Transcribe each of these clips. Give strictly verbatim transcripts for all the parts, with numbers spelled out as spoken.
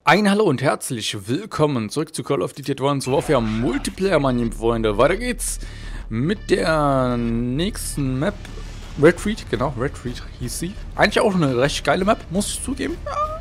Ein Hallo und herzlich willkommen zurück zu Call of Duty Advanced Warfare Multiplayer, meine lieben Freunde. Weiter geht's mit der nächsten Map. Retreat, genau, Retreat hieß sie. Eigentlich auch eine recht geile Map, muss ich zugeben.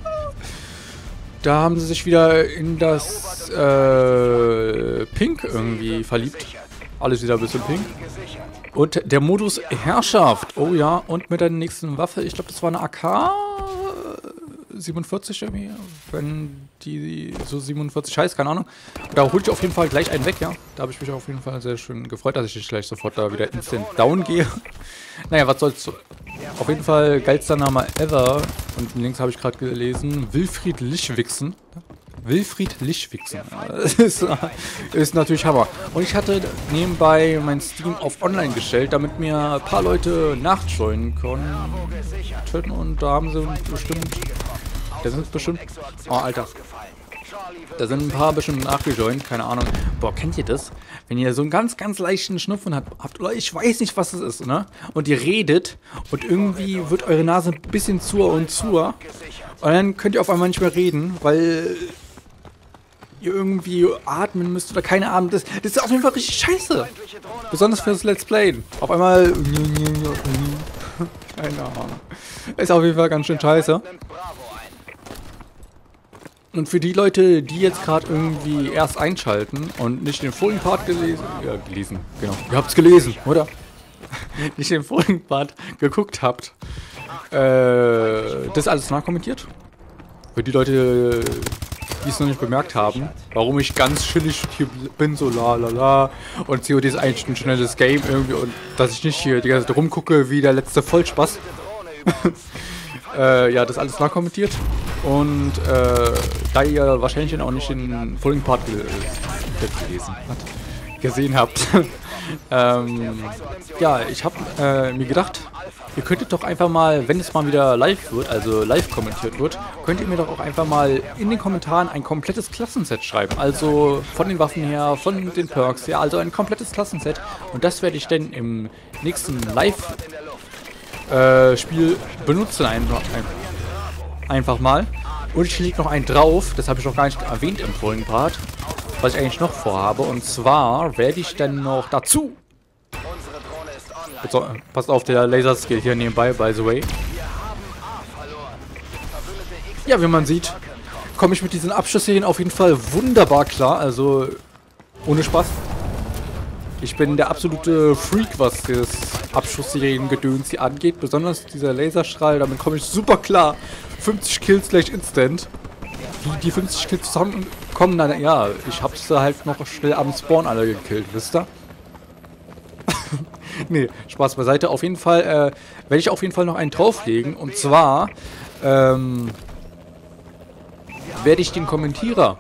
Da haben sie sich wieder in das äh, Pink irgendwie verliebt. Alles wieder ein bisschen pink. Und der Modus Herrschaft. Oh ja, und mit der nächsten Waffe, ich glaube, das war eine A K siebenundvierzig irgendwie, wenn die so siebenundvierzig heißt, keine Ahnung. Da holt ich auf jeden Fall gleich einen weg, ja. Da habe ich mich auf jeden Fall sehr schön gefreut, dass ich nicht gleich sofort da wieder instant down gehe. Naja, was soll's. Auf jeden Fall geilster Name ever. Und links habe ich gerade gelesen, Wilfried Lichwixen. Wilfried Lichwixen. Das ist, ist natürlich Hammer. Und ich hatte nebenbei mein Steam auf Online gestellt, damit mir ein paar Leute nachjoinen konnten. Und da haben sie bestimmt... Da sind bestimmt... Oh, Alter. Da sind ein paar bestimmt nachgejoint, keine Ahnung. Boah, kennt ihr das? Wenn ihr so einen ganz, ganz leichten Schnupfen habt, habt oder ich weiß nicht, was es ist, ne? Und ihr redet und irgendwie wird eure Nase ein bisschen zu und zu. Und dann könnt ihr auf einmal nicht mehr reden, weil ihr irgendwie atmen müsst oder keine Ahnung. Das, das ist auf jeden Fall richtig scheiße. Besonders für das Let's Play. Auf einmal... Keine Ahnung. Ist auf jeden Fall ganz schön scheiße. Und für die Leute, die jetzt gerade irgendwie erst einschalten und nicht den vorigen Part gelesen... Ja, gelesen, genau. Ihr habt's gelesen, oder? Nicht den vorigen Part geguckt habt. Äh, das alles nachkommentiert. Für die Leute, die es noch nicht bemerkt haben, warum ich ganz chillig hier bin, so la la la. Und C O D ist eigentlich ein schnelles Game irgendwie und dass ich nicht hier die ganze Zeit rumgucke wie der letzte Vollspaß. äh, ja, das alles nachkommentiert. Und äh, da ihr wahrscheinlich auch nicht den vorigen Part gel gelesen habt, gesehen habt, ähm, ja, ich habe äh, mir gedacht, ihr könntet doch einfach mal, wenn es mal wieder live wird, also live kommentiert wird, könnt ihr mir doch auch einfach mal in den Kommentaren ein komplettes Klassenset schreiben. Also von den Waffen her, von den Perks, ja, also ein komplettes Klassenset. Und das werde ich dann im nächsten Live-Spiel äh, benutzen einfach, einfach mal. Und ich lege noch einen drauf, das habe ich noch gar nicht erwähnt im vorigen Part, was ich eigentlich noch vorhabe. Und zwar werde ich dann noch dazu... So, passt auf, der Laserskill hier nebenbei, by the way. Ja, wie man sieht, komme ich mit diesen Abschussserien auf jeden Fall wunderbar klar. Also, ohne Spaß. Ich bin der absolute Freak, was das Abschussserien-Gedöns hier angeht. Besonders dieser Laserstrahl, damit komme ich super klar. fünfzig Kills gleich instant. Wie die fünfzig Kills zusammenkommen, dann, ja, ich hab's da halt noch schnell am Spawn alle gekillt, wisst ihr? Nee, Spaß beiseite. Auf jeden Fall äh, werde ich auf jeden Fall noch einen drauflegen. Und zwar ähm, werde ich den Kommentierer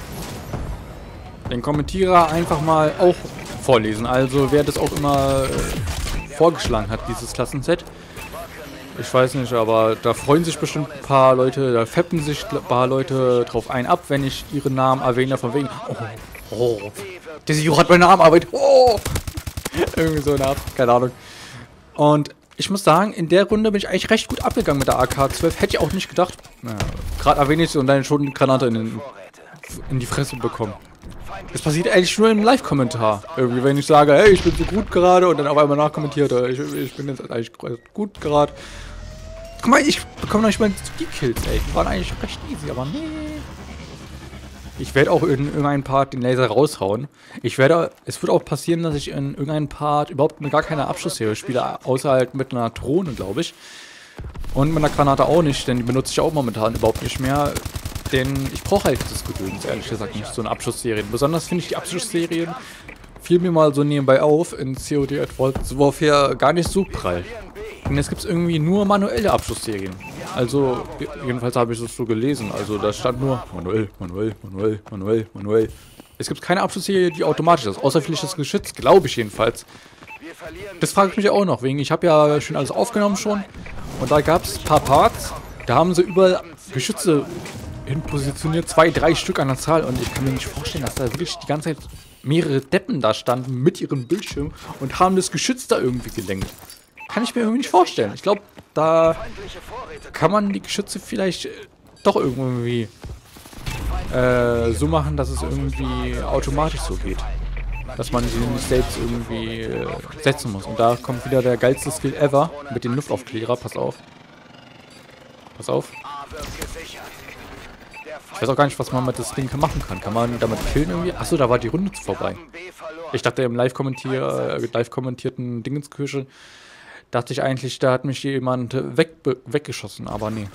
den Kommentierer einfach mal auch vorlesen. Also wer das auch immer äh, vorgeschlagen hat, dieses Klassenset. Ich weiß nicht, aber da freuen sich bestimmt ein paar Leute, da feppen sich ein paar Leute drauf ein ab, wenn ich ihren Namen erwähne, von wegen, oh, oh, der Siro hat meinen Namen erwähnt, oh. Irgendwie so eine Art, keine Ahnung. Und ich muss sagen, in der Runde bin ich eigentlich recht gut abgegangen mit der A K zwölf. Hätte ich auch nicht gedacht. Naja, gerade erwähne ich sie und dann schon eine Granate in, den, in die Fresse bekommen. Das passiert eigentlich nur im Live-Kommentar. Irgendwie, wenn ich sage, hey, ich bin so gut gerade und dann auf einmal nachkommentiert, ich, ich bin jetzt eigentlich gut gerade. Guck mal, ich bekomme noch nicht mal die Kills, ey. Die waren eigentlich recht easy, aber nee. Ich werde auch in irgendeinem Part den Laser raushauen. Ich werde, es wird auch passieren, dass ich in irgendeinem Part überhaupt gar keine Abschussserie spiele, außer halt mit einer Drohne, glaube ich. Und mit einer Granate auch nicht, denn die benutze ich auch momentan überhaupt nicht mehr. Denn ich brauche halt das Gedöns, ehrlich gesagt, nicht so eine Abschussserie. Besonders finde ich die Abschussserien, fiel mir mal so nebenbei auf, in C O D Advanced Warfare gar nicht so prall. Und jetzt gibt es irgendwie nur manuelle Abschussserien. Also, jedenfalls habe ich das so gelesen. Also, da stand nur manuell, manuell, manuell, manuell, manuell. Es gibt keine Abschussserie, die automatisch ist. Außer vielleicht das Geschütz, glaube ich jedenfalls. Das frage ich mich auch noch, wegen ich habe ja schon alles aufgenommen schon. Und da gab es ein paar Parts, da haben sie überall Geschütze hin positioniert, zwei, drei Stück an der Zahl. Und ich kann mir nicht vorstellen, dass da wirklich die ganze Zeit mehrere Deppen da standen mit ihrem Bildschirm und haben das Geschütz da irgendwie gelenkt. Kann ich mir irgendwie nicht vorstellen. Ich glaube, da kann man die Geschütze vielleicht doch irgendwie äh, so machen, dass es irgendwie automatisch so geht. Dass man sie nicht selbst irgendwie äh, setzen muss. Und da kommt wieder der geilste Skill ever mit dem Luftaufklärer. Pass auf. Pass auf. Ich weiß auch gar nicht, was man mit das Ding machen kann. Kann man damit killen irgendwie? Achso, da war die Runde vorbei. Ich dachte im live-kommentier, äh, live kommentierten Dingenskirche, dachte ich eigentlich, da hat mich jemand weg, weggeschossen, aber nee.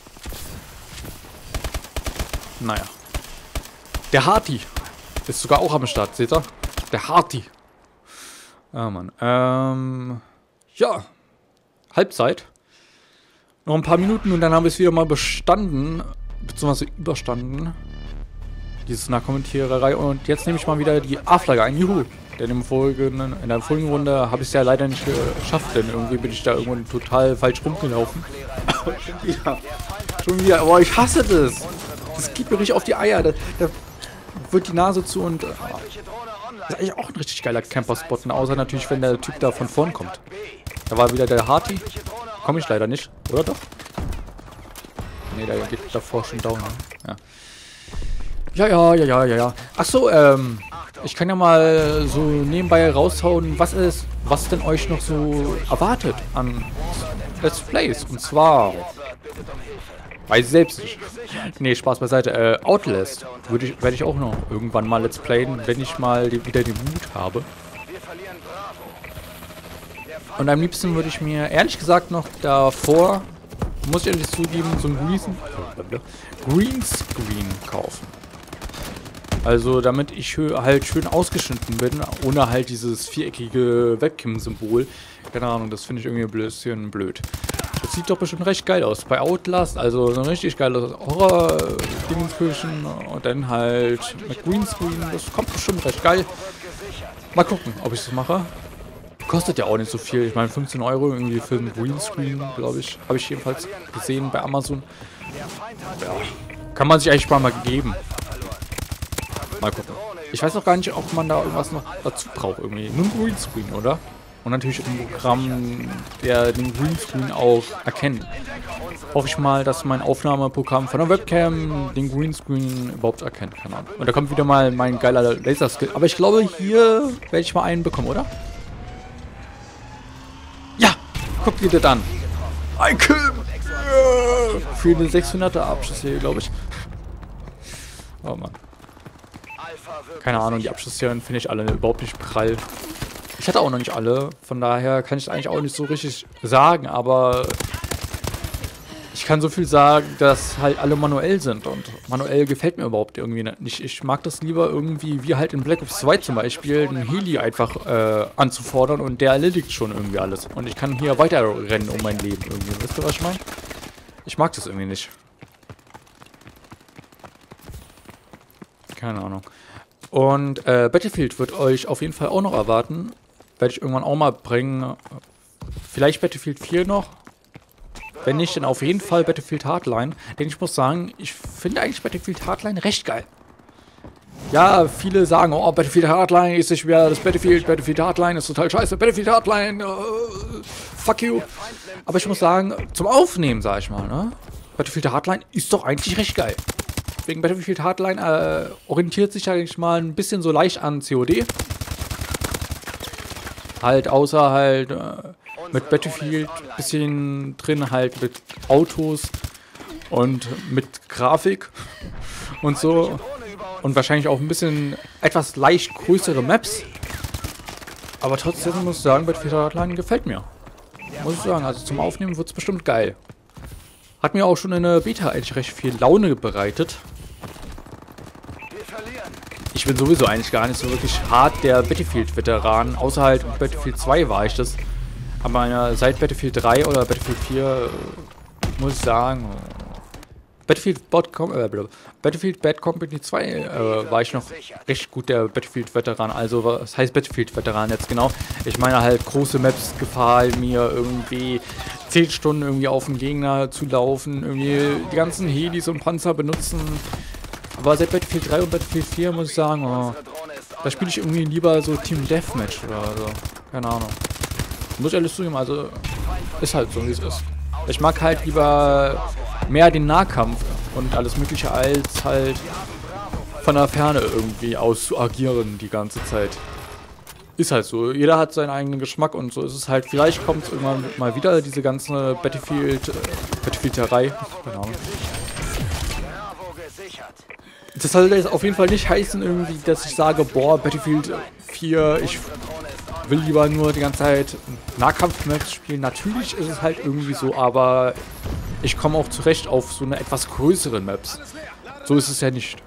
Naja. Der Harti ist sogar auch am Start, seht ihr? Der Harti. Ah, Mann. Ähm, ja. Halbzeit. Noch ein paar Minuten und dann haben wir es wieder mal bestanden. Beziehungsweise überstanden. Diese Nachkommentiererei. Und jetzt nehme ich mal wieder die A-Flagge ein. Juhu. Denn im folgenden, in der folgenden Runde habe ich es ja leider nicht geschafft. Denn irgendwie bin ich da irgendwo total falsch rumgelaufen. Schon wieder. Schon wieder. Boah, ich hasse das. Das geht mir richtig auf die Eier. Da, da wird die Nase zu und... Oh. Das ist eigentlich auch ein richtig geiler Camper-Spot. Außer natürlich, wenn der Typ da von vorn kommt. Da war wieder der Harti. Komme ich leider nicht. Oder doch? Ne, der geht davor schon down. Ja. Ja, ja, ja, ja, ja, ja. Achso, ähm, ich kann ja mal so nebenbei raushauen, was ist, was denn euch noch so erwartet an Let's Plays. Und zwar, weiß ich selbst nicht. Nee, Spaß beiseite. Äh, Outlast würde ich, werde ich auch noch irgendwann mal Let's Playen, wenn ich mal die, wieder den Mut habe. Und am liebsten würde ich mir, ehrlich gesagt, noch davor, muss ich ehrlich zugeben, so ein Greenscreen Greenscreen kaufen. Also damit ich halt schön ausgeschnitten bin, ohne halt dieses viereckige Webcam-Symbol. Keine Ahnung, das finde ich irgendwie ein bisschen blöd. Das sieht doch bestimmt recht geil aus. Bei Outlast, also so ein richtig geiles Horror-Dingenskirchen und dann halt mit Greenscreen. Das kommt bestimmt recht geil. Mal gucken, ob ich das mache. Kostet ja auch nicht so viel. Ich meine, fünfzehn Euro irgendwie für einen Greenscreen, glaube ich. Habe ich jedenfalls gesehen bei Amazon. Ja. Kann man sich eigentlich mal geben. Mal gucken. Ich weiß noch gar nicht, ob man da irgendwas noch dazu braucht irgendwie. Nur ein Greenscreen, oder? Und natürlich ein Programm, der den Greenscreen auch erkennt. Hoffe ich mal, dass mein Aufnahmeprogramm von der Webcam den Greenscreen überhaupt erkennt. Keine Ahnung. Und da kommt wieder mal mein geiler Laserskill. Aber ich glaube, hier werde ich mal einen bekommen, oder? Ja! Guckt ihr das an. Ein Kill! Für eine sechshunderter Abschluss hier, glaube ich. Oh Mann. Keine Ahnung, die Abschlüsse finde ich alle überhaupt nicht prall. Ich hatte auch noch nicht alle, von daher kann ich eigentlich auch nicht so richtig sagen, aber ich kann so viel sagen, dass halt alle manuell sind und manuell gefällt mir überhaupt irgendwie nicht. Ich mag das lieber irgendwie, wie halt in Black Ops zwei zum Beispiel, einen Heli einfach äh, anzufordern und der erledigt schon irgendwie alles. Und ich kann hier weiter rennen um mein Leben irgendwie. Wisst ihr, was ich meine? Ich mag das irgendwie nicht. Keine Ahnung. Und äh, Battlefield wird euch auf jeden Fall auch noch erwarten. Werde ich irgendwann auch mal bringen. Vielleicht Battlefield vier noch. Wenn nicht, dann auf jeden Fall Battlefield Hardline. Denn ich muss sagen, ich finde eigentlich Battlefield Hardline recht geil. Ja, viele sagen, oh, Battlefield Hardline ist nicht mehr das Battlefield. Battlefield Hardline ist total scheiße. Battlefield Hardline, uh, fuck you. Aber ich muss sagen, zum Aufnehmen, sag ich mal, ne? Battlefield Hardline ist doch eigentlich recht geil. Wegen Battlefield Hardline äh, orientiert sich eigentlich mal ein bisschen so leicht an C O D. Halt außer halt äh, mit Battlefield ein bisschen drin halt mit Autos und mit Grafik und so. Und wahrscheinlich auch ein bisschen etwas leicht größere Maps. Aber trotzdem muss ich sagen, Battlefield Hardline gefällt mir. Muss ich sagen, also zum Aufnehmen wird es bestimmt geil. Hat mir auch schon in der Beta eigentlich recht viel Laune bereitet. Ich bin sowieso eigentlich gar nicht so wirklich hart der Battlefield-Veteran. Außer halt Battlefield zwei war ich das. Aber seit Battlefield drei oder Battlefield vier äh, muss ich sagen, Battlefield, Bad, Com äh, Battlefield Bad Company zwei äh, war ich noch recht gut der Battlefield-Veteran. Also was heißt Battlefield-Veteran jetzt genau? Ich meine halt große Maps gefallen mir irgendwie zehn Stunden irgendwie auf den Gegner zu laufen, irgendwie die ganzen Helis und Panzer benutzen. Aber seit Battlefield drei und Battlefield vier muss ich sagen, oh, da spiele ich irgendwie lieber so Team Deathmatch oder so. Keine Ahnung. Muss ich ehrlich zugeben, also ist halt so, wie es ist. Ich mag halt lieber mehr den Nahkampf und alles mögliche als halt von der Ferne irgendwie aus zu agieren die ganze Zeit. Ist halt so. Jeder hat seinen eigenen Geschmack und so ist es halt. Vielleicht kommt es irgendwann mal wieder, diese ganze Battlefield, äh, Battlefield-Terei. Keine Ahnung. Das soll jetzt auf jeden Fall nicht heißen irgendwie, dass ich sage, boah, Battlefield vier, ich will lieber nur die ganze Zeit Nahkampf-Maps spielen. Natürlich ist es halt irgendwie so, aber ich komme auch zurecht auf so eine etwas größere Maps. So ist es ja nicht.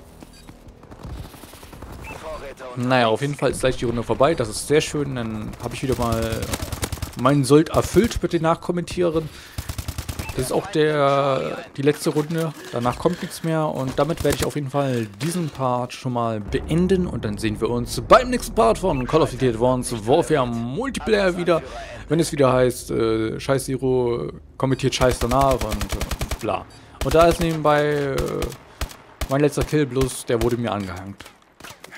Naja, auf jeden Fall ist gleich die Runde vorbei. Das ist sehr schön. Dann habe ich wieder mal meinen Sold erfüllt mit den Nachkommentieren. Das ist auch der die letzte Runde. Danach kommt nichts mehr. Und damit werde ich auf jeden Fall diesen Part schon mal beenden. Und dann sehen wir uns beim nächsten Part von Call of Duty Advanced Warfare Multiplayer wieder. Wenn es wieder heißt, äh, Scheiß Zero kommentiert Scheiß danach und äh, bla. Und da ist nebenbei äh, mein letzter Kill, bloß der wurde mir angehängt.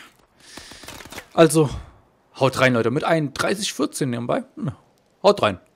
Also, haut rein, Leute, mit einem dreißig vierzehn nebenbei. Haut rein.